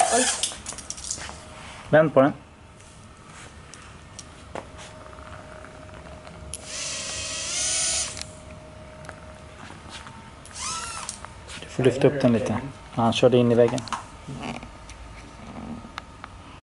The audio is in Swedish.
Oj. Vänd på den. Du får lyfta upp den lite. Han körde in i väggen.